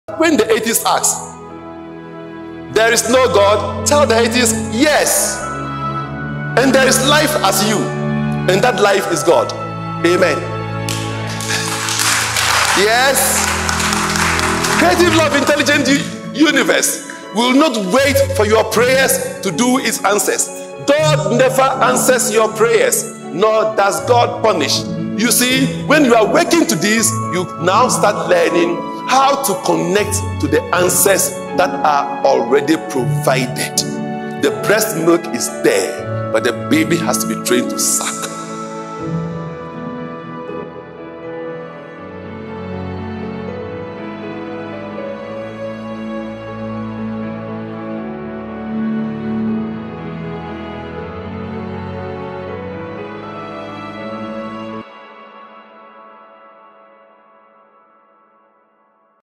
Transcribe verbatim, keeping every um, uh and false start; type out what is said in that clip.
When the atheist asks, there is no God, tell the atheist, yes. And there is life as you, and that life is God. Amen. Yes. Creative, love, intelligent universe will not wait for your prayers to do its answers. God never answers your prayers, nor does God punish. You see, when you are waking to this, you now start learning how to connect to the answers that are already provided. The breast milk is there, but the baby has to be trained to suck.